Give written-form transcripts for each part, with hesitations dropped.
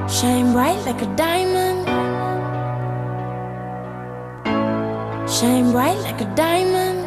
Shine bright like a diamond. Shine bright like a diamond.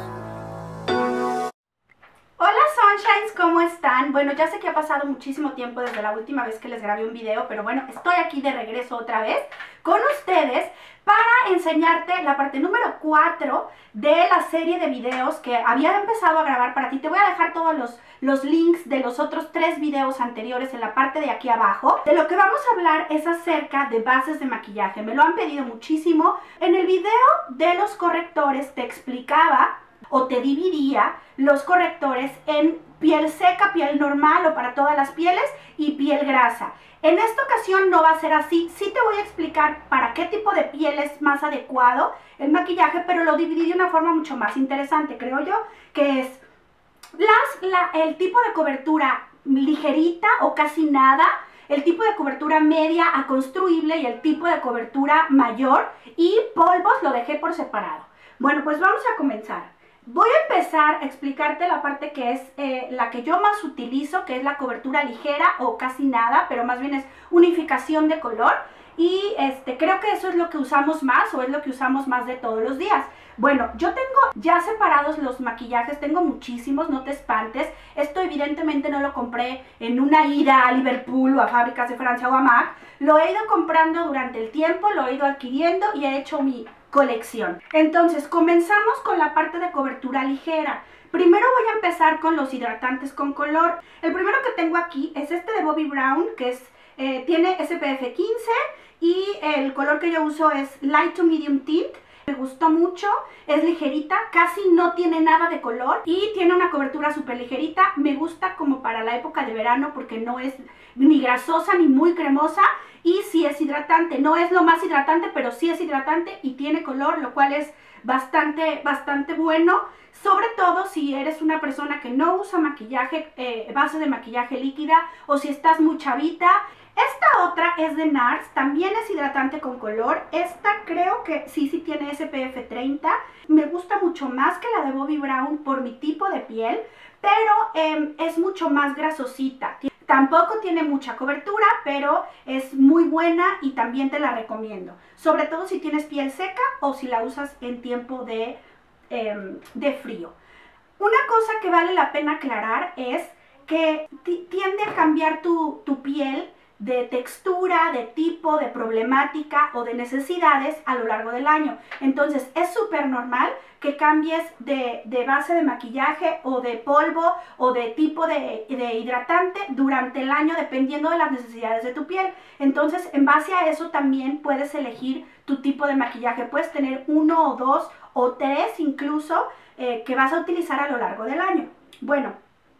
Hola Sunshines, ¿cómo están? Bueno, ya sé que ha pasado muchísimo tiempo desde la última vez que les grabé un video, pero bueno, estoy aquí de regreso otra vez con ustedes para enseñarte la parte número 4 de la serie de videos que había empezado a grabar para ti. Te voy a dejar todos los links de los otros 3 videos anteriores en la parte de aquí abajo. De lo que vamos a hablar es acerca de bases de maquillaje. Me lo han pedido muchísimo. En el video de los correctores te explicaba o te dividía los correctores en piel seca, piel normal o para todas las pieles y piel grasa. En esta ocasión no va a ser así. Sí te voy a explicar para qué tipo de piel es más adecuado el maquillaje, pero lo dividí de una forma mucho más interesante, creo yo, que es el tipo de cobertura ligerita o casi nada, el tipo de cobertura media a construible y el tipo de cobertura mayor, y polvos lo dejé por separado. Bueno, pues vamos a comenzar. Voy a empezar a explicarte la parte que es la que yo más utilizo, que es la cobertura ligera o casi nada, pero más bien es unificación de color. Y creo que eso es lo que usamos más o es lo que usamos más de todos los días. Bueno, yo tengo ya separados los maquillajes, tengo muchísimos, no te espantes. Esto evidentemente no lo compré en una ida a Liverpool o a Fábricas de Francia o a MAC. Lo he ido comprando durante el tiempo, lo he ido adquiriendo y he hecho mi colección. Entonces, comenzamos con la parte de cobertura ligera. Primero voy a empezar con los hidratantes con color. El primero que tengo aquí es este de Bobbi Brown, que es, tiene SPF 15 y el color que yo uso es Light to Medium Tint. Me gustó mucho, es ligerita, casi no tiene nada de color y tiene una cobertura súper ligerita. Me gusta como para la época de verano porque no es ni grasosa ni muy cremosa y sí es hidratante. No es lo más hidratante, pero sí es hidratante y tiene color, lo cual es bastante bueno. Sobre todo si eres una persona que no usa maquillaje, base de maquillaje líquida, o si estás muy chavita. Esta otra es de NARS, también es hidratante con color. Esta creo que sí tiene SPF 30. Me gusta mucho más que la de Bobbi Brown por mi tipo de piel, pero es mucho más grasosita. Tampoco tiene mucha cobertura, pero es muy buena y también te la recomiendo. Sobre todo si tienes piel seca o si la usas en tiempo de frío. Una cosa que vale la pena aclarar es que tiende a cambiar tu piel de textura, de tipo, de problemática o de necesidades a lo largo del año. Entonces es súper normal que cambies de base de maquillaje o de polvo o de tipo de hidratante durante el año dependiendo de las necesidades de tu piel. Entonces en base a eso también puedes elegir tu tipo de maquillaje. Puedes tener 1 o 2 o 3 incluso que vas a utilizar a lo largo del año. Bueno,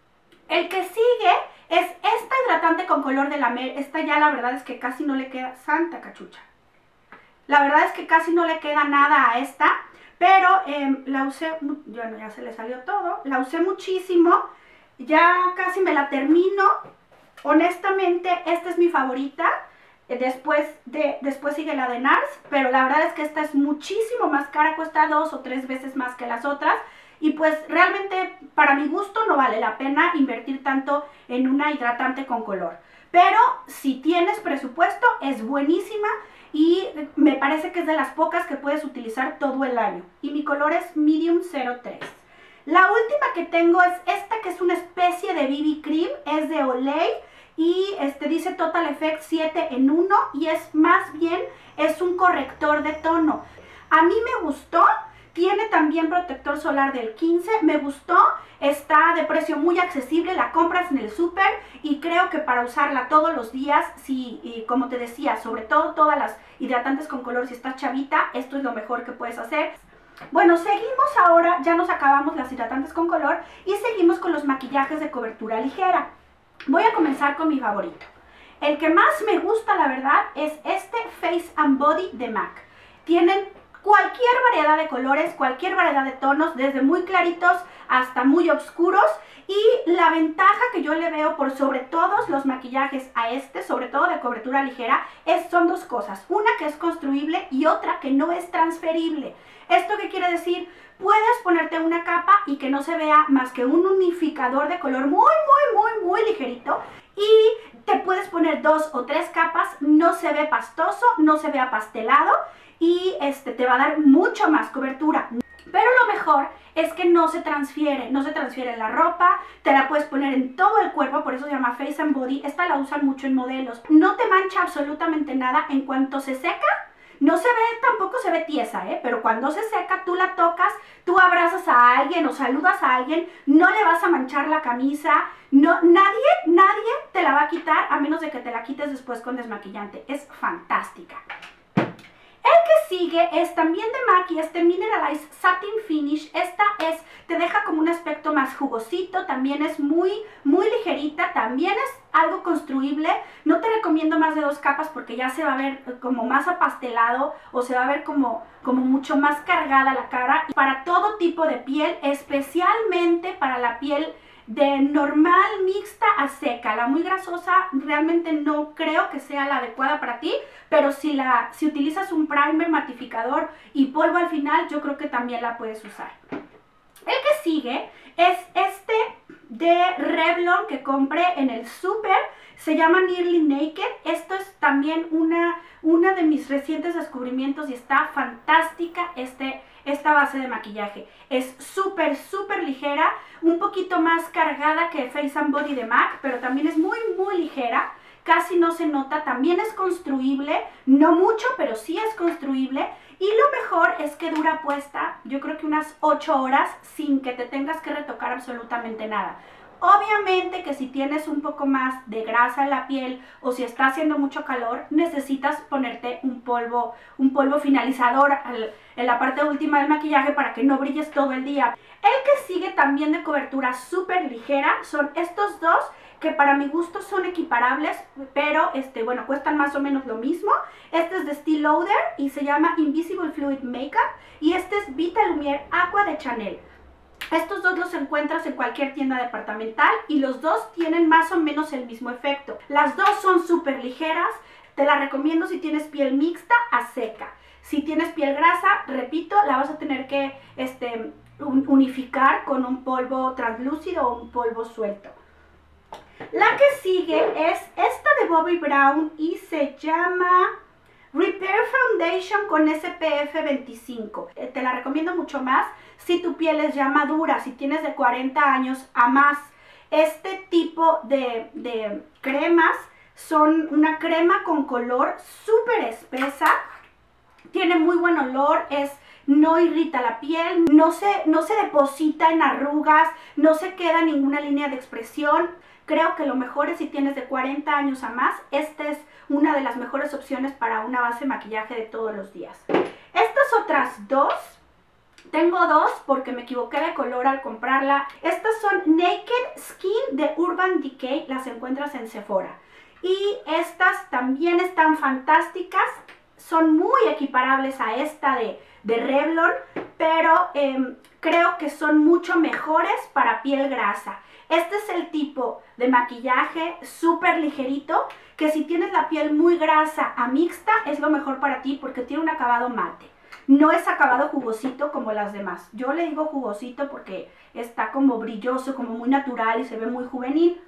el que sigue es esta hidratante con color de la Mer. Esta ya la verdad es que casi no le queda, santa cachucha. La verdad es que casi no le queda nada a esta, pero la usé, bueno, ya se le salió todo. La usé muchísimo, ya casi me la termino. Honestamente, esta es mi favorita. Después sigue la de NARS, pero la verdad es que esta es muchísimo más cara, cuesta 2 o 3 veces más que las otras. Y pues realmente para mi gusto no vale la pena invertir tanto en una hidratante con color. Pero si tienes presupuesto es buenísima y me parece que es de las pocas que puedes utilizar todo el año. Y mi color es Medium 03. La última que tengo es esta, que es una especie de BB Cream, es de Olay y dice Total Effect 7 en 1 y es más bien es un corrector de tono. A mí me gustó. Tiene también protector solar del 15, me gustó, está de precio muy accesible, la compras en el súper y creo que para usarla todos los días, y como te decía, sobre todo todas las hidratantes con color, si estás chavita, esto es lo mejor que puedes hacer. Bueno, seguimos ahora, ya nos acabamos las hidratantes con color y seguimos con los maquillajes de cobertura ligera. Voy a comenzar con mi favorito. El que más me gusta, la verdad, es este Face and Body de MAC. Tienen cualquier variedad de colores, cualquier variedad de tonos, desde muy claritos hasta muy oscuros. Y la ventaja que yo le veo por sobre todos los maquillajes a sobre todo de cobertura ligera, son 2 cosas. Una que es construible y otra que no es transferible. ¿Esto qué quiere decir? Puedes ponerte una capa y que no se vea más que un unificador de color muy ligerito. Y te puedes poner 2 o 3 capas, no se ve pastoso, no se ve apastelado y te va a dar mucho más cobertura. Pero lo mejor es que no se transfiere en la ropa, te la puedes poner en todo el cuerpo, por eso se llama Face and Body. Esta la usan mucho en modelos. No te mancha absolutamente nada. En cuanto se seca, no se ve, tampoco se ve tiesa, pero cuando se seca, tú la tocas, tú abrazas a alguien o saludas a alguien, no le vas a manchar la camisa, no, nadie te la va a quitar, a menos de que te la quites después con desmaquillante. Es fantástica. El que sigue es también de Maki, Mineralized Satin Finish. Esta te deja como un aspecto más jugosito, también es muy ligerita, también es algo construible. No te recomiendo más de 2 capas porque ya se va a ver como más apastelado o se va a ver como mucho más cargada la cara. Y para todo tipo de piel, especialmente para la piel de normal, mixta a seca. La muy grasosa realmente no creo que sea la adecuada para ti, pero si utilizas un primer, matificador y polvo al final, yo creo que también la puedes usar. El que sigue es este de Revlon que compré en el súper, se llama Nearly Naked. Esto es también una de mis recientes descubrimientos y está fantástica esta base de maquillaje. Es súper ligera, un poquito más cargada que Face and Body de MAC, pero también es muy ligera, casi no se nota. También es construible, no mucho, pero sí es construible. Y lo mejor es que dura puesta, yo creo que unas 8 horas sin que te tengas que retocar absolutamente nada. Obviamente que si tienes un poco más de grasa en la piel o si está haciendo mucho calor, necesitas ponerte un polvo finalizador en la parte última del maquillaje para que no brilles todo el día. El que sigue también de cobertura súper ligera son estos dos, que para mi gusto son equiparables, pero bueno, cuestan más o menos lo mismo. Este es de Estée Lauder y se llama Invisible Fluid Makeup, y este es Vita Lumière Aqua de Chanel. Estos dos los encuentras en cualquier tienda departamental y los dos tienen más o menos el mismo efecto. Las dos son súper ligeras, te las recomiendo si tienes piel mixta a seca. Si tienes piel grasa, repito, la vas a tener que unificar con un polvo translúcido o un polvo suelto. La que sigue es esta de Bobbi Brown y se llama Repair Foundation con SPF 25. Te la recomiendo mucho más si tu piel es ya madura, si tienes de 40 años a más. Este tipo de cremas son una crema con color súper espesa, tiene muy buen olor, no irrita la piel, no se deposita en arrugas, no se queda ninguna línea de expresión. Creo que lo mejor es si tienes de 40 años a más. Esta es una de las mejores opciones para una base de maquillaje de todos los días. Estas otras dos, tengo dos porque me equivoqué de color al comprarla. Estas son Naked Skin de Urban Decay, las encuentras en Sephora. Y estas también están fantásticas, son muy equiparables a esta de Revlon, pero creo que son mucho mejores para piel grasa. Este es el tipo de maquillaje súper ligerito, que si tienes la piel muy grasa a mixta es lo mejor para ti porque tiene un acabado mate. No es acabado jugosito como las demás. Yo le digo jugosito porque está como brilloso, como muy natural y se ve muy juvenil.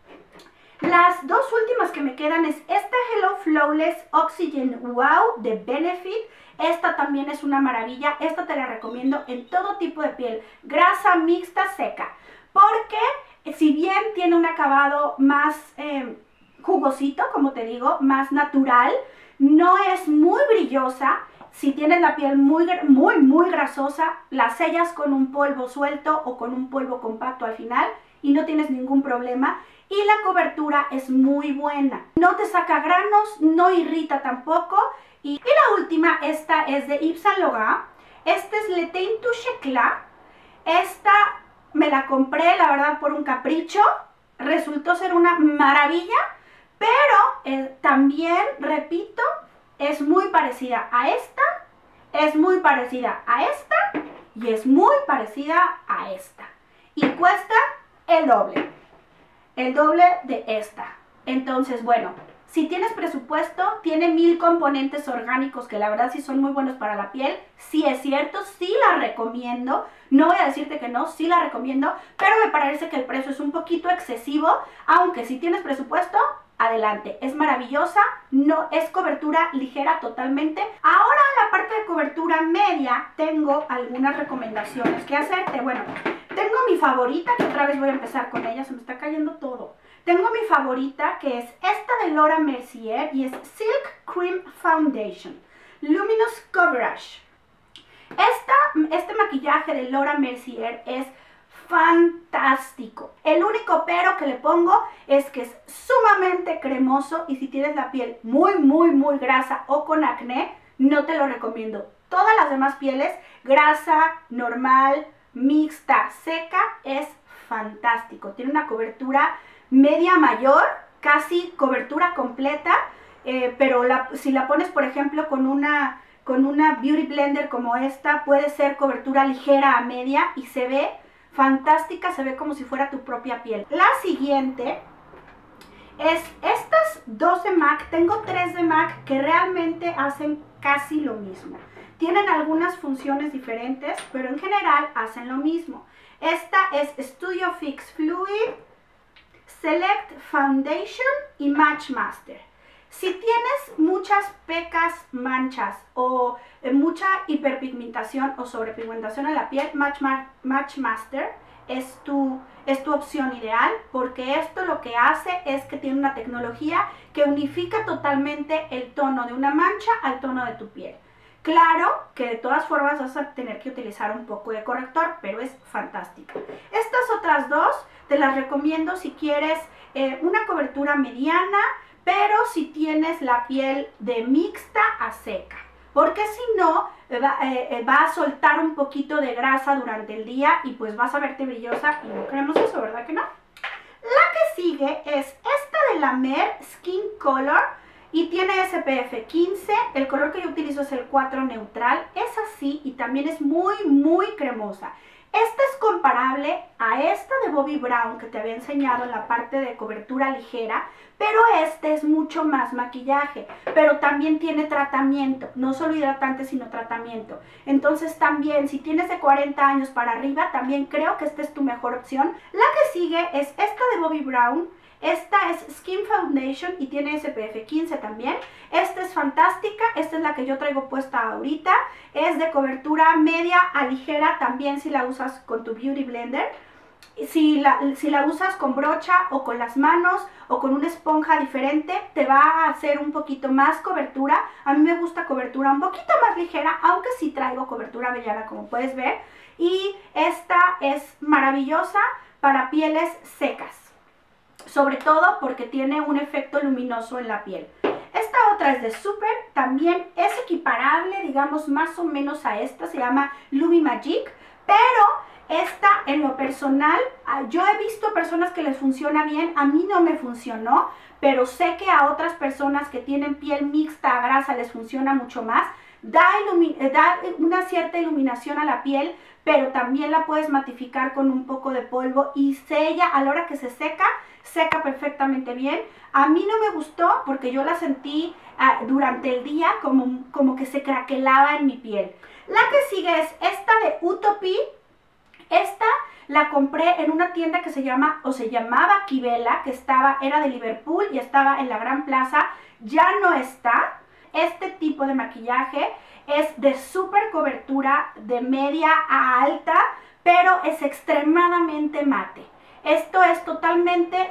Las dos últimas que me quedan es esta Hello Flawless Oxygen Wow de Benefit. Esta también es una maravilla. Esta te la recomiendo en todo tipo de piel, grasa, mixta, seca, porque si bien tiene un acabado más jugosito, como te digo, más natural, no es muy brillosa. Si tienes la piel muy grasosa, la sellas con un polvo suelto o con un polvo compacto al final y no tienes ningún problema. Y la cobertura es muy buena. No te saca granos, no irrita tampoco. Y la última, esta es de Yves Saint Laurent. Esta es Le Teint Touche Éclat. Esta me la compré, la verdad, por un capricho. Resultó ser una maravilla, pero también, repito, es muy parecida a esta, es muy parecida a esta y es muy parecida a esta. Y cuesta el doble de esta. Entonces, bueno, si tienes presupuesto, tiene 1000 componentes orgánicos que la verdad sí son muy buenos para la piel. Sí es cierto, sí la recomiendo. No voy a decirte que no, sí la recomiendo, pero me parece que el precio es un poquito excesivo, aunque si tienes presupuesto, adelante, es maravillosa, no es cobertura ligera totalmente. Ahora en la parte de cobertura media tengo algunas recomendaciones que hacerte. Bueno, tengo mi favorita, que otra vez voy a empezar con ella, se me está cayendo todo. Tengo mi favorita, que es esta de Laura Mercier, y es Silk Cream Foundation Luminous Coverage. Este maquillaje de Laura Mercier es fantástico. El único pero que le pongo es que es sumamente cremoso, y si tienes la piel muy grasa o con acné, no te lo recomiendo. Todas las demás pieles, grasa, normal, mixta, seca, es fantástico. Tiene una cobertura media mayor, casi cobertura completa, pero si la pones, por ejemplo, con una Beauty Blender como esta, puede ser cobertura ligera a media y se ve fantástica, se ve como si fuera tu propia piel. La siguiente es estas dos de MAC. Tengo 3 de MAC que realmente hacen casi lo mismo. Tienen algunas funciones diferentes, pero en general hacen lo mismo. Esta es Studio Fix Fluid, Select Foundation y Match Master. Si tienes muchas pecas, manchas o mucha hiperpigmentación o sobrepigmentación en la piel, Match Master es tu opción ideal, porque esto lo que hace es que tiene una tecnología que unifica totalmente el tono de una mancha al tono de tu piel. Claro que de todas formas vas a tener que utilizar un poco de corrector, pero es fantástica. Estas otras dos te las recomiendo si quieres una cobertura mediana, pero si tienes la piel de mixta a seca, porque si no va a soltar un poquito de grasa durante el día y pues vas a verte brillosa, y no queremos eso, ¿verdad que no? La que sigue es esta de la Mer Skin Color y tiene SPF 15, el color que yo utilizo es el 4 neutral, es así y también es muy cremosa. Esta es comparable a esta de Bobbi Brown que te había enseñado en la parte de cobertura ligera, pero este es mucho más maquillaje, pero también tiene tratamiento, no solo hidratante sino tratamiento. Entonces también si tienes de 40 años para arriba, también creo que esta es tu mejor opción. La que sigue es esta de Bobbi Brown. Esta es Skin Foundation y tiene SPF 15 también. Esta es fantástica, esta es la que yo traigo puesta ahorita. Es de cobertura media a ligera, también si la usas con tu Beauty Blender. Si la usas con brocha o con las manos o con una esponja diferente, te va a hacer un poquito más cobertura. A mí me gusta cobertura un poquito más ligera, aunque sí traigo cobertura mediana, como puedes ver. Y esta es maravillosa para pieles secas, sobre todo porque tiene un efecto luminoso en la piel. Esta otra es de Super, también es equiparable, digamos, más o menos a esta, se llama Lumi Magic, pero esta en lo personal, yo he visto personas que les funciona bien, a mí no me funcionó, pero sé que a otras personas que tienen piel mixta a grasa les funciona mucho más. Da una cierta iluminación a la piel, pero también la puedes matificar con un poco de polvo y sella a la hora que se seca, seca perfectamente bien. A mí no me gustó porque yo la sentí durante el día como que se craquelaba en mi piel. La que sigue es esta de Utopie. Esta la compré en una tienda que se llamaba Kivela, que era de Liverpool y estaba en la Gran Plaza. Ya no está. Este tipo de maquillaje es de súper cobertura, de media a alta, pero es extremadamente mate. Esto es totalmente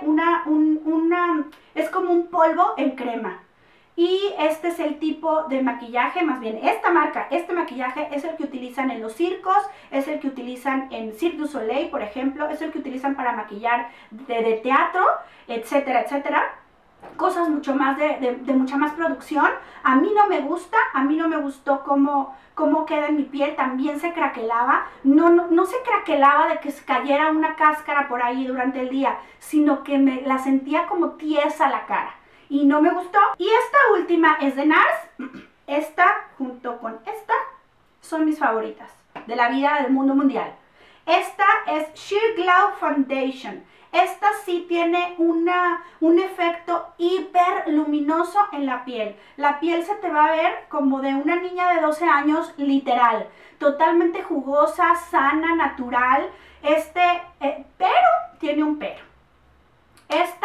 es como un polvo en crema. Y este es el tipo de maquillaje, más bien esta marca, este maquillaje es el que utilizan en los circos, es el que utilizan en Cirque du Soleil, por ejemplo, es el que utilizan para maquillar de teatro, etcétera, etcétera. Cosas mucho más de mucha más producción. A mí no me gusta, a mí no me gustó cómo queda en mi piel, también se craquelaba, no se craquelaba de que cayera una cáscara por ahí durante el día, sino que la sentía como tiesa la cara y no me gustó. Y esta última es de NARS, esta junto con esta son mis favoritas de la vida del mundo mundial. Esta es Sheer Glow Foundation. Esta sí tiene un efecto hiper luminoso en la piel. La piel se te va a ver como de una niña de 12 años, literal. Totalmente jugosa, sana, natural. Pero tiene un pero. Esta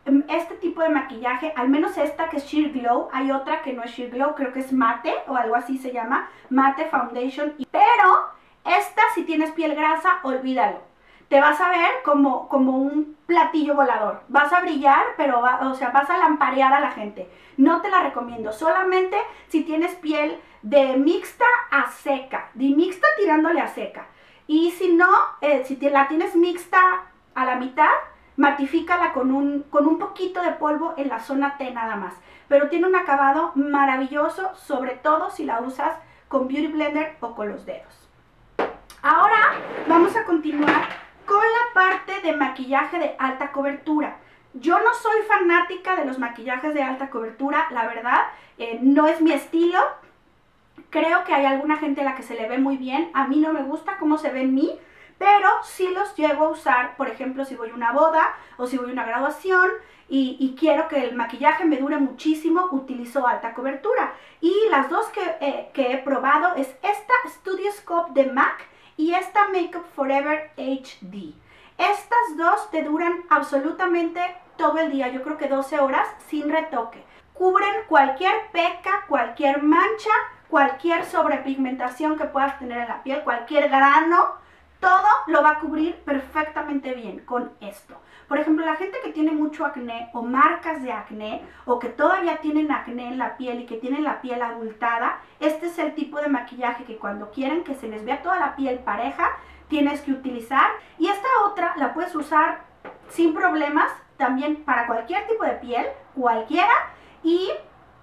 este tipo de maquillaje, al menos esta que es Sheer Glow, hay otra que no es Sheer Glow, creo que es Mate o algo así se llama, Mate Foundation, pero esta si tienes piel grasa, olvídalo. Te vas a ver como un platillo volador, vas a brillar, pero vas a lamparear a la gente. No te la recomiendo, solamente si tienes piel de mixta a seca, de mixta tirándole a seca. Y si no, si la tienes mixta a la mitad, matifícala con un poquito de polvo en la zona T nada más. Pero tiene un acabado maravilloso, sobre todo si la usas con Beauty Blender o con los dedos. Ahora vamos a continuar con la parte de maquillaje de alta cobertura. Yo no soy fanática de los maquillajes de alta cobertura, la verdad, no es mi estilo. Creo que hay alguna gente a la que se le ve muy bien, a mí no me gusta cómo se ve en mí, pero sí los llego a usar, por ejemplo, si voy a una boda o si voy a una graduación y quiero que el maquillaje me dure muchísimo, utilizo alta cobertura. Y las dos que he probado es esta Studio Scope de MAC y esta Makeup Forever HD. Estas dos te duran absolutamente todo el día, yo creo que 12 horas sin retoque. Cubren cualquier peca, cualquier mancha, cualquier sobrepigmentación que puedas tener en la piel, cualquier grano, todo lo va a cubrir perfectamente bien con esto. Por ejemplo, la gente que tiene mucho acné o marcas de acné o que todavía tienen acné en la piel y que tienen la piel abultada, este es el tipo de maquillaje que cuando quieren que se les vea toda la piel pareja, tienes que utilizar. Y esta otra la puedes usar sin problemas también para cualquier tipo de piel, cualquiera, y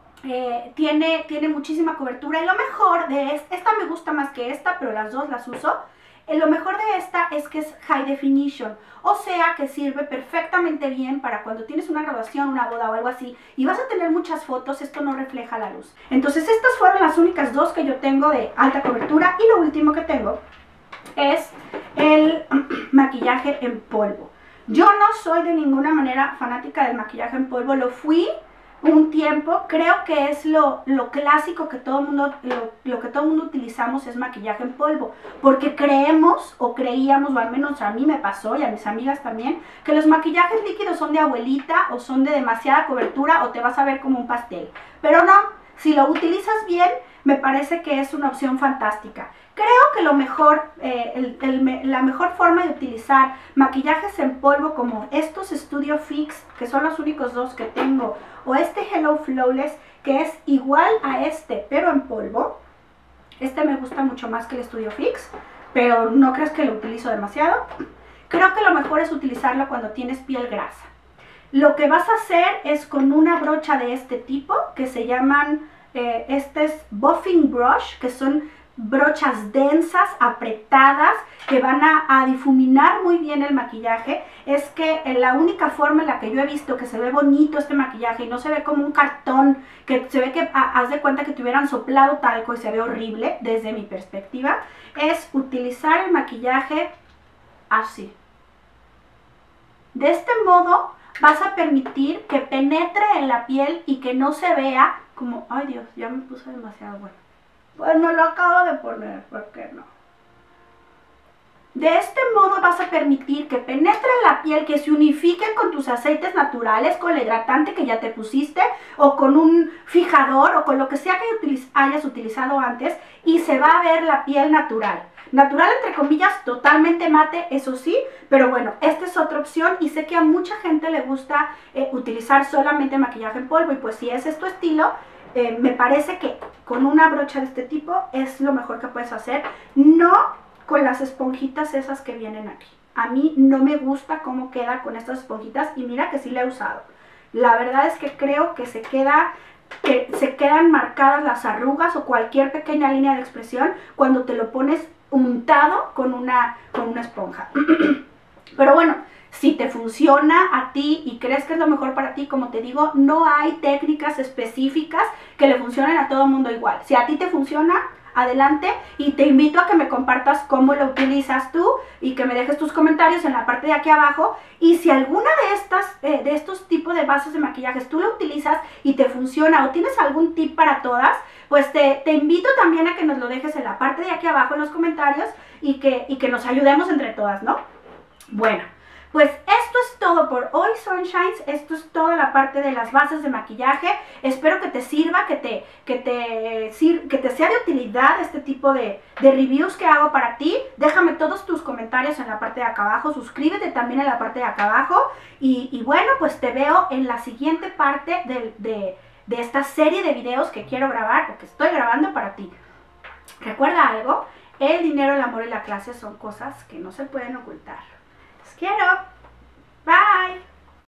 tiene muchísima cobertura. Y lo mejor de esta me gusta más que esta, pero las dos las uso. Lo mejor de esta es que es High Definition, o sea que sirve perfectamente bien para cuando tienes una graduación, una boda o algo así y vas a tener muchas fotos, esto no refleja la luz. Entonces estas fueron las únicas dos que yo tengo de alta cobertura y lo último que tengo es el maquillaje en polvo. Yo no soy de ninguna manera fanática del maquillaje en polvo, lo fui un tiempo, creo que es lo clásico que todo el mundo, lo que todo el mundo utilizamos es maquillaje en polvo, porque creemos o creíamos, o al menos a mí me pasó y a mis amigas también, que los maquillajes líquidos son de abuelita o son de demasiada cobertura o te vas a ver como un pastel, pero no, si lo utilizas bien, me parece que es una opción fantástica. Creo que lo mejor, la mejor forma de utilizar maquillajes en polvo como estos Studio Fix, que son los únicos dos que tengo, o este Hello Flawless, que es igual a este, pero en polvo. Este me gusta mucho más que el Studio Fix, pero no creas que lo utilizo demasiado. Creo que lo mejor es utilizarlo cuando tienes piel grasa. Lo que vas a hacer es con una brocha de este tipo, que se llaman, este es Buffing Brush, que son brochas densas, apretadas, que van a difuminar muy bien el maquillaje. Es que la única forma en la que yo he visto que se ve bonito este maquillaje y no se ve como un cartón, que se ve que haz de cuenta que te hubieran soplado talco y se ve horrible desde mi perspectiva, es utilizar el maquillaje así. De este modo vas a permitir que penetre en la piel y que no se vea como, ay Dios, ya me puse demasiado bueno. Bueno, lo acabo de poner, ¿por qué no? De este modo vas a permitir que penetre en la piel, que se unifiquen con tus aceites naturales, con el hidratante que ya te pusiste, o con un fijador, o con lo que sea que hayas utilizado antes, y se va a ver la piel natural. Natural entre comillas, totalmente mate, eso sí, pero bueno, esta es otra opción y sé que a mucha gente le gusta utilizar solamente maquillaje en polvo y pues si ese es tu estilo, me parece que con una brocha de este tipo es lo mejor que puedes hacer, no con las esponjitas esas que vienen aquí. A mí no me gusta cómo queda con estas esponjitas y mira que sí la he usado. La verdad es que creo que se quedan marcadas las arrugas o cualquier pequeña línea de expresión cuando te lo pones untado con una esponja. Pero bueno, si te funciona a ti y crees que es lo mejor para ti, como te digo, no hay técnicas específicas que le funcionen a todo el mundo igual. Si a ti te funciona, adelante, y te invito a que me compartas cómo lo utilizas tú y que me dejes tus comentarios en la parte de aquí abajo. Y si alguna de estos tipos de bases de maquillajes tú lo utilizas y te funciona o tienes algún tip para todas, pues te invito también a que nos lo dejes en la parte de aquí abajo en los comentarios y que nos ayudemos entre todas, ¿no? Bueno, pues esto es todo por hoy, Sunshines. Esto es toda la parte de las bases de maquillaje. Espero que te sirva, que te sea de utilidad este tipo de reviews que hago para ti. Déjame todos tus comentarios en la parte de acá abajo. Suscríbete también en la parte de acá abajo. Y bueno, pues te veo en la siguiente parte de esta serie de videos que quiero grabar o que estoy grabando para ti. Recuerda algo, el dinero, el amor y la clase son cosas que no se pueden ocultar. Los quiero.